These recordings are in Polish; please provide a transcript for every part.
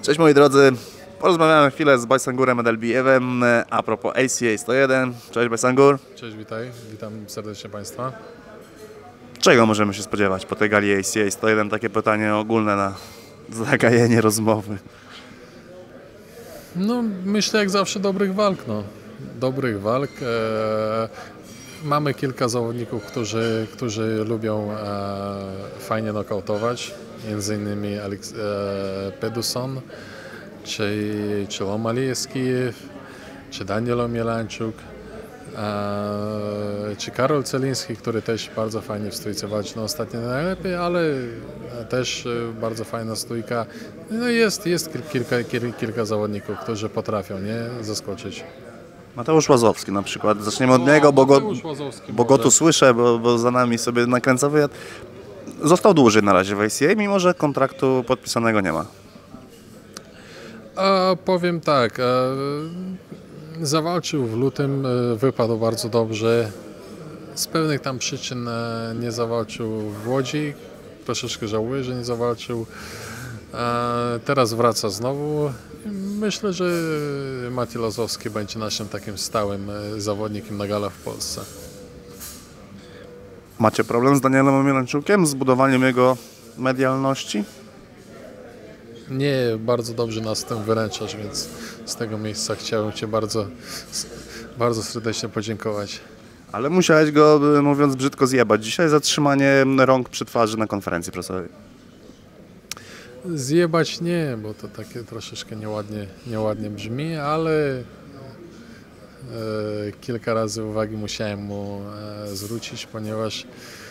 Cześć moi drodzy, porozmawiamy chwilę z Bajsangurem Edelbijewem a propos ACA 101. Cześć Bajsangur. Cześć, witam serdecznie Państwa. Czego możemy się spodziewać po tej gali ACA 101? Takie pytanie ogólne na zagajenie rozmowy. No, myślę jak zawsze dobrych walk. Dobrych walk. Mamy kilka zawodników, którzy lubią fajnie nokautować. Między innymi Pedersen, czy Lomalewski, czy Daniel Omielanczuk, czy Karol Celiński, który też bardzo fajnie w stójce walczy. No, ostatnio najlepiej, ale też bardzo fajna stójka. No jest kilka zawodników, którzy potrafią zaskoczyć. Mateusz Łazowski na przykład. Zaczniemy od niego, bo go tu słyszę, bo za nami sobie nakręca wywiad. Został dłużej na razie w ACA, mimo że kontraktu podpisanego nie ma. Powiem tak, zawalczył w lutym, wypadł bardzo dobrze. Z pewnych tam przyczyn nie zawalczył w Łodzi. Troszeczkę żałuję, że nie zawalczył. Teraz wraca znowu. Myślę, że Maciej Łazowski będzie naszym takim stałym zawodnikiem na galach w Polsce. Macie problem z Danielem Omielanczukiem, z budowaniem jego medialności? Nie, bardzo dobrze nas tym wyręczasz, więc z tego miejsca chciałem Cię bardzo serdecznie podziękować. Ale musiałeś go, mówiąc brzydko, zjebać dzisiaj za trzymanie rąk przy twarzy na konferencji prasowej. Zjebać nie, bo to takie troszeczkę nieładnie brzmi, ale kilka razy uwagi musiałem mu zwrócić, ponieważ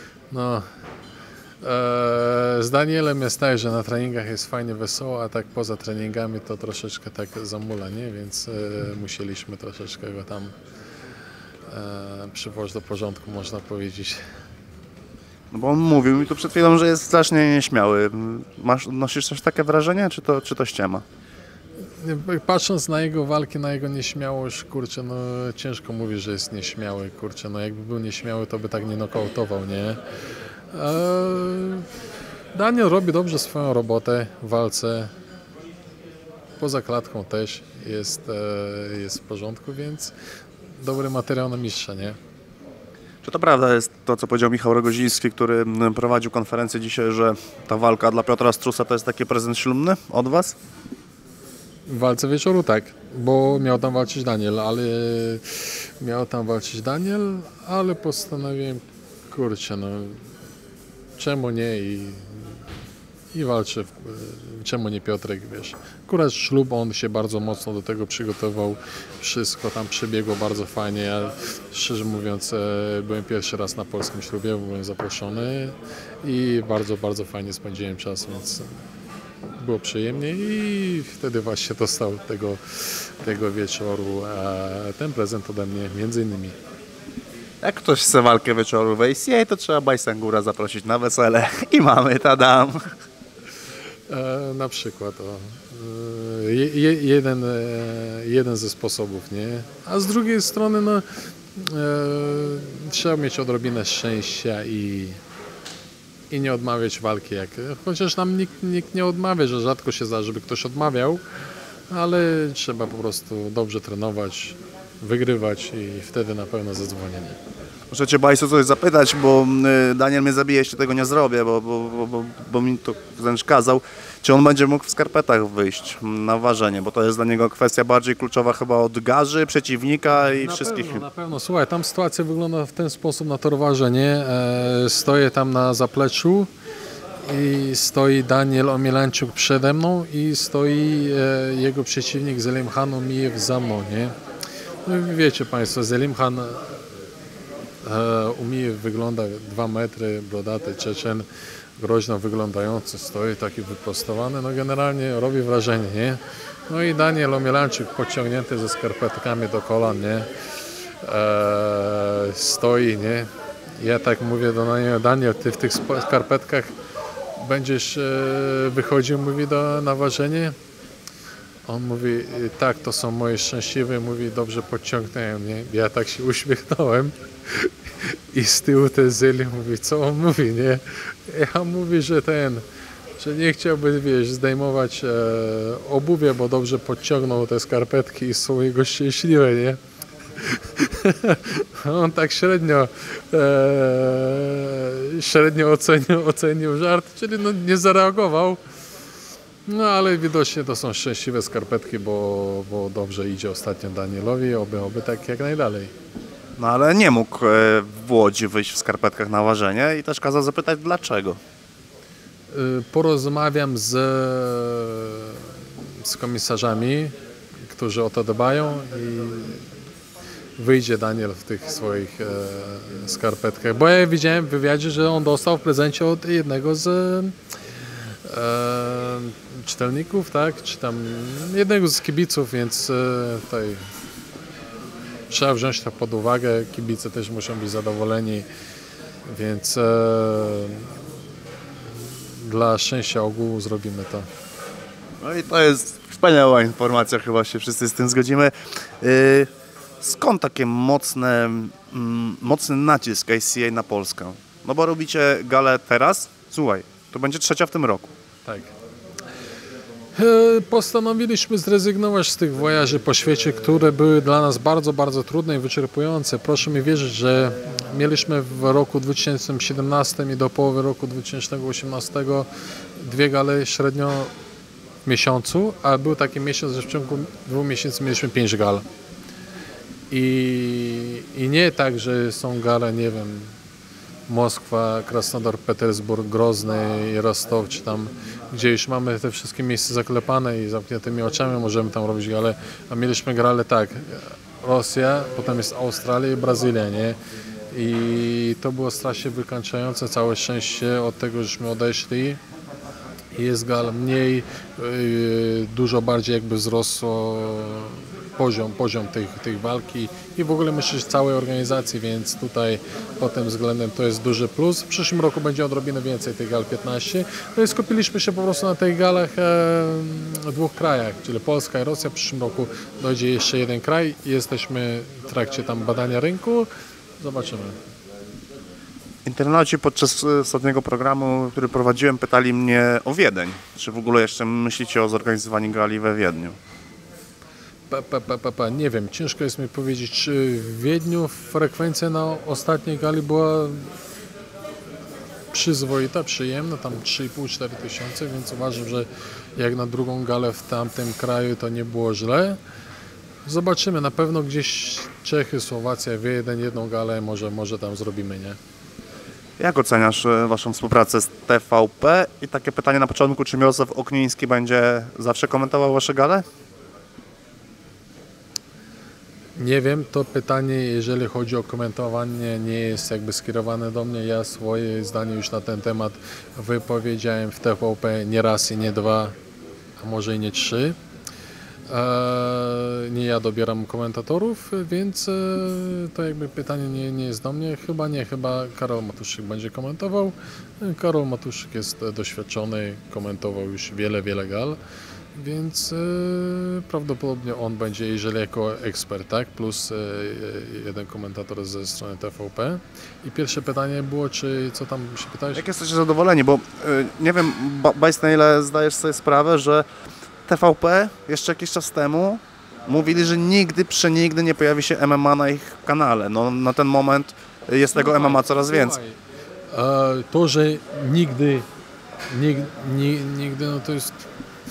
z Danielem jest tak, że na treningach jest fajnie wesoło, a tak poza treningami to troszeczkę tak zamula, nie? Więc musieliśmy troszeczkę go tam przywozić do porządku, można powiedzieć. No bo on mówił mi tu przed chwilą, że jest strasznie nieśmiały. Nosisz też takie wrażenie, czy to ściema? Patrząc na jego walki, na jego nieśmiałość, kurczę, ciężko mówić, że jest nieśmiały, kurczę, jakby był nieśmiały, to by tak nie nokautował, nie? Daniel robi dobrze swoją robotę w walce. Poza klatką też jest w porządku, więc dobry materiał na mistrza, nie? Czy to prawda jest to, co powiedział Michał Rogoziński, który prowadził konferencję dzisiaj, że ta walka dla Piotra Strusa to jest taki prezent ślubny od Was? W walce wieczoru tak, bo miał tam walczyć Daniel, ale postanowiłem, kurczę, czemu nie i walczę, czemu nie Piotrek, wiesz. Akurat ślub, on się bardzo mocno do tego przygotował, wszystko tam przebiegło bardzo fajnie. Ja szczerze mówiąc byłem pierwszy raz na polskim ślubie, byłem zaproszony i bardzo fajnie spędziłem czas, więc było przyjemnie i wtedy właśnie dostał tego wieczoru ten prezent ode mnie między innymi. Jak ktoś chce walkę wieczoru w ACA, to trzeba Bajsangura zaprosić na wesele i mamy tadam. Na przykład jeden ze sposobów, nie? A z drugiej strony trzeba mieć odrobinę szczęścia i nie odmawiać walki. Chociaż nam nikt nie odmawia, że rzadko się zdarza, żeby ktoś odmawiał, ale trzeba po prostu dobrze trenować, wygrywać i wtedy na pewno zadzwonienie. Muszę Cię, Bajsu, coś zapytać, bo Daniel mnie zabije, jeśli tego nie zrobię, bo mi to wręcz kazał. Czy on będzie mógł w skarpetach wyjść na ważenie? Bo to jest dla niego kwestia bardziej kluczowa chyba od garzy, przeciwnika i wszystkich. Na pewno. Słuchaj, tam sytuacja wygląda w ten sposób na torważenie. Stoję tam na zapleczu i stoi Daniel Omielanczuk przede mną i stoi jego przeciwnik Zelimkhan Umijew za mną, nie? No, wiecie Państwo, Zelimkhan Umijew wygląda 2 metry, brodaty Czeczen, groźno wyglądający, stoi taki wyprostowany, generalnie robi wrażenie, nie? No i Daniel Omielanczuk podciągnięty ze skarpetkami do kolan, nie? Stoi, nie? Ja tak mówię do niego, Daniel, ty w tych skarpetkach będziesz wychodził, mówi, na ważenie? On mówi, tak, to są moje szczęśliwe, mówi, dobrze podciągnąłem, nie? Ja tak się uśmiechnąłem i z tyłu ten Zeli mówi, co on mówi, nie? Ja mówi, że że nie chciałby, wiesz, zdejmować obuwie, bo dobrze podciągnął te skarpetki i są jego szczęśliwe, nie? On tak średnio ocenił żart, czyli no nie zareagował. No ale widocznie to są szczęśliwe skarpetki, bo dobrze idzie ostatnio Danielowi, oby tak jak najdalej. No ale nie mógł w Łodzi wyjść w skarpetkach na ważenie i też kazał zapytać dlaczego. Porozmawiam z komisarzami, którzy o to dbają i wyjdzie Daniel w tych swoich skarpetkach. Bo ja widziałem w wywiadzie, że on dostał w prezencie od jednego z czytelników, tak? Czy tam jednego z kibiców, więc tutaj trzeba wziąć to pod uwagę. Kibice też muszą być zadowoleni, więc dla szczęścia ogółu zrobimy to. No i to jest wspaniała informacja, chyba się wszyscy z tym zgodzimy. Skąd takie mocny nacisk ICA na Polskę? No bo robicie galę teraz, słuchaj, to będzie trzecia w tym roku. Tak. Postanowiliśmy zrezygnować z tych wojaży po świecie, które były dla nas bardzo, bardzo trudne i wyczerpujące. Proszę mi wierzyć, że mieliśmy w roku 2017 i do połowy roku 2018 dwie gale średnio w miesiącu, a był taki miesiąc, że w ciągu 2 miesięcy mieliśmy 5 gal. I nie tak, że są gale, nie wiem, Moskwa, Krasnodar, Petersburg, Grozny, Rostow, czy tam, gdzie już mamy te wszystkie miejsca zaklepane i zamkniętymi oczami możemy tam robić gale, a mieliśmy gale tak, Rosja, potem jest Australia i Brazylia, nie? I to było strasznie wykańczające, całe szczęście od tego, żeśmy odeszli. Jest gal mniej, dużo bardziej jakby wzrosło poziom tej walki i w ogóle myślę, że całej organizacji, więc tutaj pod tym względem to jest duży plus. W przyszłym roku będzie odrobinę więcej tych gal 15. No i skupiliśmy się po prostu na tych galach w 2 krajach, czyli Polska i Rosja. W przyszłym roku dojdzie jeszcze jeden kraj i jesteśmy w trakcie tam badania rynku. Zobaczymy. Internauci podczas ostatniego programu, który prowadziłem, pytali mnie o Wiedeń. Czy w ogóle jeszcze myślicie o zorganizowaniu gali we Wiedniu? Nie wiem, ciężko jest mi powiedzieć, czy w Wiedniu frekwencja na ostatniej gali była przyzwoita, przyjemna, tam 3,5-4 tysiące, więc uważam, że jak na drugą galę w tamtym kraju to nie było źle. Zobaczymy, na pewno gdzieś Czechy, Słowacja, Wiedeń, jedną galę może tam zrobimy, nie? Jak oceniasz waszą współpracę z TVP? I takie pytanie na początku, czy Mirosław Okniński będzie zawsze komentował wasze gale? Nie wiem, to pytanie, jeżeli chodzi o komentowanie, nie jest jakby skierowane do mnie. Ja swoje zdanie już na ten temat wypowiedziałem w TVP nie raz i nie 2, a może i nie 3. Nie ja dobieram komentatorów, więc to jakby pytanie nie jest do mnie. Chyba Karol Matuszyk będzie komentował. Karol Matuszyk jest doświadczony, komentował już wiele gal. Więc prawdopodobnie on będzie, jeżeli jako ekspert, tak, plus jeden komentator ze strony TVP. I pierwsze pytanie było, czy co tam się pytałeś? Jak jesteście zadowoleni, bo nie wiem, Bajs, na ile zdajesz sobie sprawę, że TVP jeszcze jakiś czas temu mówili, że przenigdy nie pojawi się MMA na ich kanale. No, na ten moment jest tego MMA coraz więcej. To, że nigdy, no to jest...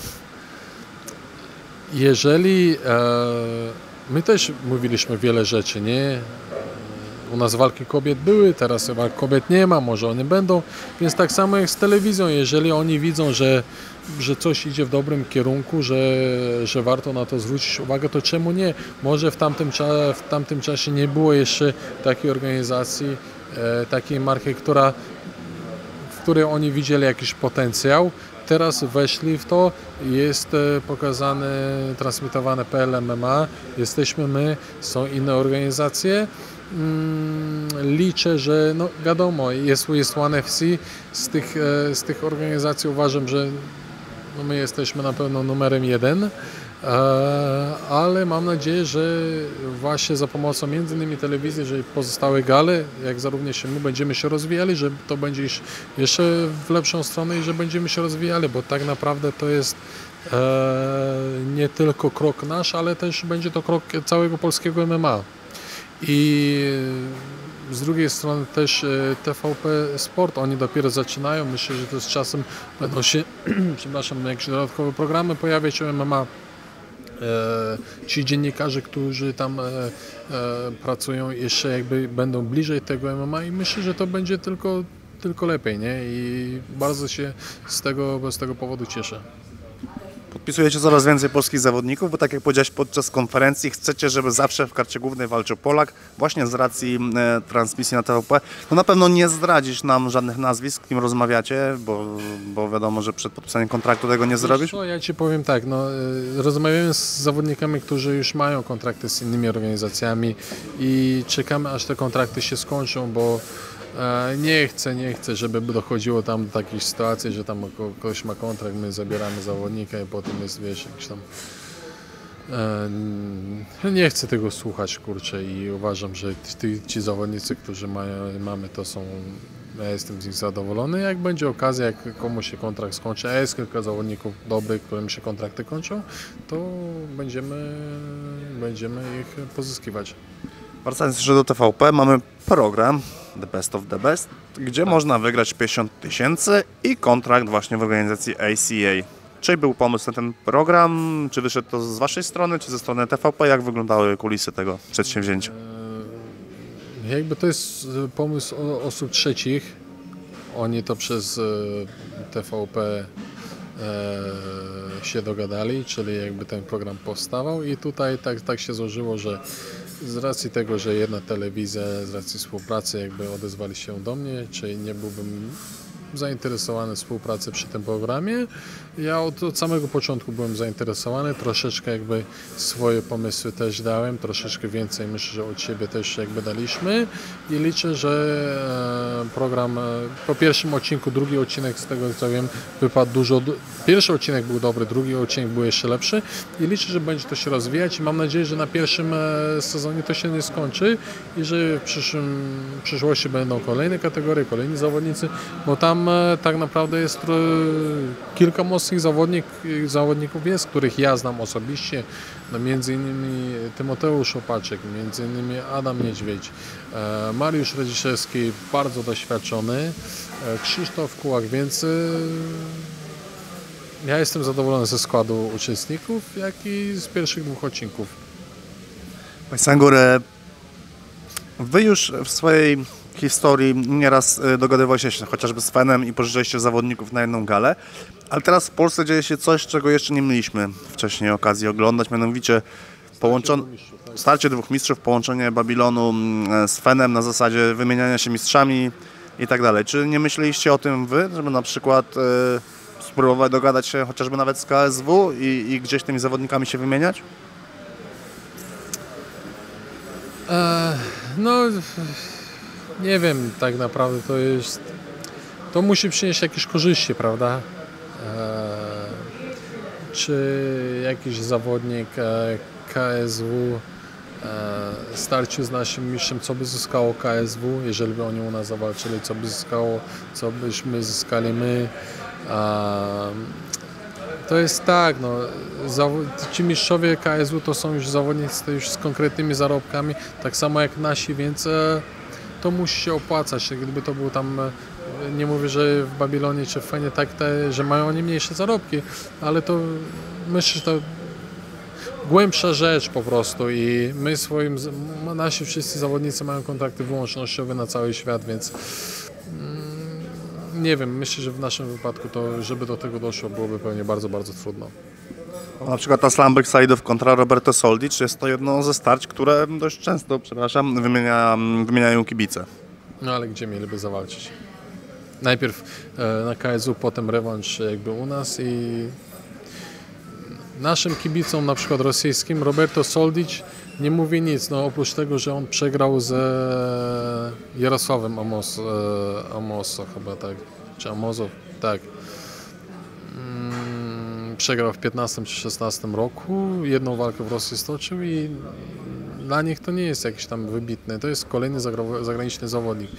Jeżeli my też mówiliśmy wiele rzeczy, nie? U nas walki kobiet były, teraz walk kobiet nie ma, może one będą, więc tak samo jak z telewizją, jeżeli oni widzą, że coś idzie w dobrym kierunku, że warto na to zwrócić uwagę, to czemu nie? Może w tamtym czasie nie było jeszcze takiej organizacji, takiej marki, w której oni widzieli jakiś potencjał. Teraz weszli w to, jest pokazane, transmitowane PL MMA, jesteśmy my, są inne organizacje. Liczę, że no wiadomo, jest One FC, z tych organizacji uważam, że no my jesteśmy na pewno numerem 1. Ale mam nadzieję, że właśnie za pomocą między innymi telewizji, że pozostałe gale, jak również my będziemy się rozwijali, że to będzie iść jeszcze w lepszą stronę i że będziemy się rozwijali, bo tak naprawdę to jest nie tylko krok nasz, ale też będzie to krok całego polskiego MMA. I z drugiej strony też TVP Sport, oni dopiero zaczynają, myślę, że to z czasem będą się, przepraszam, jakieś dodatkowe programy pojawiać o MMA. Ci dziennikarze, którzy tam pracują, jeszcze jakby będą bliżej tego MMA i myślę, że to będzie tylko lepiej, nie? I bardzo się z tego powodu cieszę. Podpisujecie coraz więcej polskich zawodników, bo tak jak powiedziałeś podczas konferencji, chcecie, żeby zawsze w karcie głównej walczył Polak, właśnie z racji transmisji na TVP. No na pewno nie zdradzisz nam żadnych nazwisk, z kim rozmawiacie, bo wiadomo, że przed podpisaniem kontraktu tego nie zrobisz. Co, ja Ci powiem tak, no, rozmawiamy z zawodnikami, którzy już mają kontrakty z innymi organizacjami i czekamy, aż te kontrakty się skończą, bo nie chcę, żeby dochodziło tam do takich sytuacji, że tam ktoś ma kontrakt, my zabieramy zawodnika i potem jest, wiesz, jakiś tam... Nie chcę tego słuchać, kurczę, i uważam, że ci zawodnicy, którzy mamy, to są... Ja jestem z nich zadowolony. Jak będzie okazja, jak komuś się kontrakt skończy, a jest kilka zawodników dobrych, którym się kontrakty kończą, to będziemy ich pozyskiwać. Wracając jeszcze do TVP, mamy program The Best of the Best, gdzie można wygrać 50 000 i kontrakt właśnie w organizacji ACA. Czy był pomysł na ten program? Czy wyszedł to z Waszej strony, czy ze strony TVP? Jak wyglądały kulisy tego przedsięwzięcia? Jakby to jest pomysł osób trzecich. Oni to przez TVP się dogadali, czyli jakby ten program powstawał i tutaj tak się złożyło, że z racji tego, że jedna telewizja, z racji współpracy jakby odezwali się do mnie, czy nie byłbym zainteresowany współpracą przy tym programie. Ja od samego początku byłem zainteresowany, troszeczkę jakby swoje pomysły też dałem, troszeczkę więcej myślę, że od siebie też jakby daliśmy i liczę, że program po pierwszym odcinku, drugi odcinek z tego co wiem wypadł dużo, pierwszy odcinek był dobry, drugi odcinek był jeszcze lepszy i liczę, że będzie to się rozwijać i mam nadzieję, że na pierwszym sezonie to się nie skończy i że w przyszłości będą kolejne kategorie, kolejni zawodnicy, bo tam tak naprawdę jest kilka mocnych zawodników jest, których ja znam osobiście, no między innymi Tymoteusz Opaczek, między innymi Adam Niedźwiedź, Mariusz Radziszewski, bardzo doświadczony, Krzysztof Kułak, więc ja jestem zadowolony ze składu uczestników, jak i z pierwszych 2 odcinków. Panie Sangur, Wy już w swojej historii nieraz dogadywaliście się chociażby z Fenem i pożyczaliście zawodników na jedną galę, ale teraz w Polsce dzieje się coś, czego jeszcze nie mieliśmy wcześniej okazji oglądać, mianowicie starcie 2 mistrzów, połączenie Babilonu z Fenem na zasadzie wymieniania się mistrzami i tak dalej. Czy nie myśleliście o tym Wy, żeby na przykład spróbować dogadać się chociażby nawet z KSW i gdzieś tymi zawodnikami się wymieniać? No, nie wiem, tak naprawdę to musi przynieść jakieś korzyści, prawda? Czy jakiś zawodnik KSW starciu z naszym mistrzem, co by zyskało KSW, jeżeli by oni u nas zawalczyli, co by zyskało, co byśmy zyskali my. To jest tak, no, ci mistrzowie KSW to są już zawodnicy już z konkretnymi zarobkami, tak samo jak nasi, więc to musi się opłacać. Gdyby to był tam, nie mówię, że w Babilonie czy w Fenie, że mają oni mniejsze zarobki, ale to myślę, że to głębsza rzecz po prostu i my nasi wszyscy zawodnicy mają kontrakty wyłącznościowe na cały świat, więc nie wiem, myślę, że w naszym wypadku to, żeby do tego doszło, byłoby pewnie bardzo, bardzo trudno. Na przykład Aslanbek Saidow kontra Roberto Soldic jest to jedno ze starć, które dość często, wymieniają kibice. No ale gdzie mieliby zawalczyć? Najpierw na KSW, potem rewanż jakby u nas i naszym kibicom, na przykład rosyjskim, Roberto Soldic nie mówi nic, no oprócz tego, że on przegrał z Jarosławem Amoso chyba, tak, czy Amozow, tak. przegrał w 15 czy 16 roku, jedną walkę w Rosji stoczył i dla nich to nie jest jakiś tam wybitny, to jest kolejny zagraniczny zawodnik.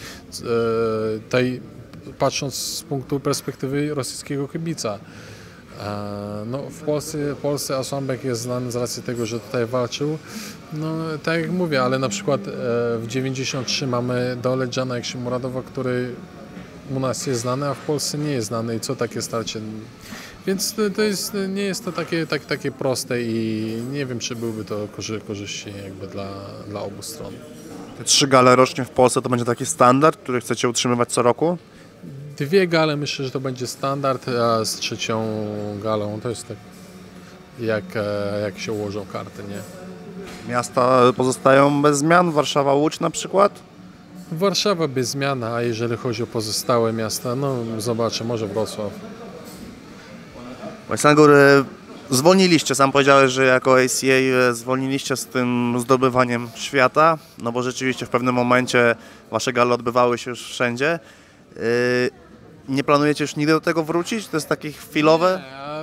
Patrząc z punktu perspektywy rosyjskiego kibica. No, w Polsce Asłambek jest znany z racji tego, że tutaj walczył. No, tak jak mówię, ale na przykład w 93 mamy Daoledżana Ekshimuradowa, który u nas jest znany, a w Polsce nie jest znany. I co takie starcie? Więc nie jest to takie proste i nie wiem, czy byłby to korzyści jakby dla obu stron. Te 3 gale rocznie w Polsce to będzie taki standard, który chcecie utrzymywać co roku? 2 gale myślę, że to będzie standard, a z 3. galą to jest tak jak się ułożą karty, nie? Miasta pozostają bez zmian? Warszawa, Łódź na przykład? Warszawa bez zmian, a jeżeli chodzi o pozostałe miasta, no zobaczę, może Wrocław. Wojsangur, zwolniliście, sam powiedziałeś, że jako ACA zwolniliście z tym zdobywaniem świata, no bo rzeczywiście w pewnym momencie wasze gale odbywały się już wszędzie. Nie planujecie już nigdy do tego wrócić? To jest takie chwilowe?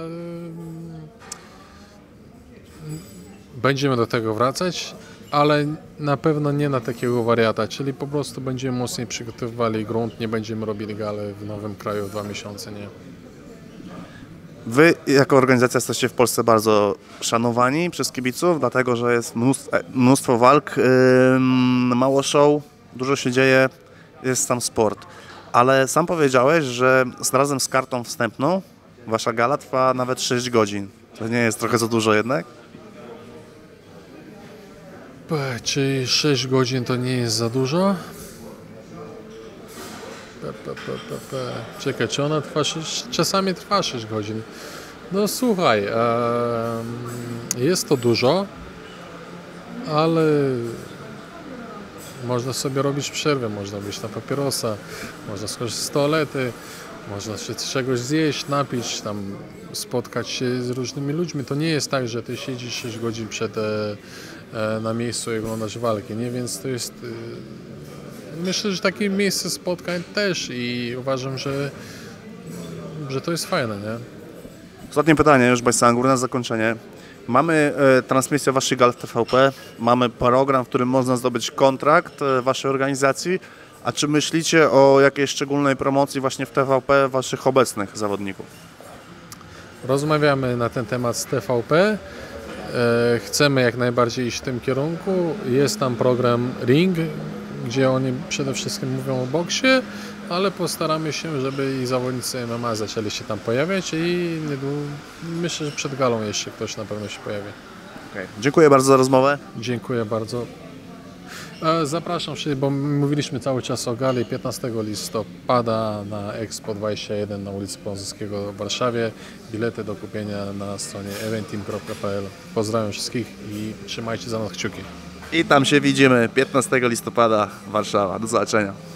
Będziemy do tego wracać, ale na pewno nie na takiego wariata, czyli po prostu będziemy mocniej przygotowywali grunt, nie będziemy robili gale w nowym kraju 2 miesiące, nie. Wy jako organizacja jesteście w Polsce bardzo szanowani przez kibiców, dlatego że jest mnóstwo walk, mało show, dużo się dzieje, jest tam sport. Ale sam powiedziałeś, że razem z kartą wstępną wasza gala trwa nawet 6 godzin. To nie jest trochę za dużo jednak? Czy 6 godzin to nie jest za dużo? Czekaj, czy ona trwa 6? Czasami trwa 6 godzin. No słuchaj, jest to dużo, ale można sobie robić przerwę, można wyjść na papierosa, można skorzystać z toalety, można się czegoś zjeść, napić, tam spotkać się z różnymi ludźmi. To nie jest tak, że ty siedzisz 6 godzin na miejscu i oglądasz walki, nie? Więc to jest... Myślę, że takie miejsce spotkań też i uważam, że to jest fajne, nie? Ostatnie pytanie już, Wojsangur, na zakończenie. Mamy transmisję waszych gal w TVP, mamy program, w którym można zdobyć kontrakt waszej organizacji. A czy myślicie o jakiejś szczególnej promocji właśnie w TVP waszych obecnych zawodników? Rozmawiamy na ten temat z TVP. Chcemy jak najbardziej iść w tym kierunku. Jest tam program Ring, gdzie oni przede wszystkim mówią o boksie, ale postaramy się, żeby i zawodnicy MMA zaczęli się tam pojawiać i myślę, że przed galą jeszcze ktoś na pewno się pojawi. Okay. Dziękuję bardzo za rozmowę. Dziękuję bardzo. Zapraszam wszystkich, bo mówiliśmy cały czas o gali 15 listopada na Expo 21 na ulicy Polskiego w Warszawie. Bilety do kupienia na stronie eventim.pl. Pozdrawiam wszystkich i trzymajcie za nas kciuki. I tam się widzimy 15 listopada Warszawa. Do zobaczenia.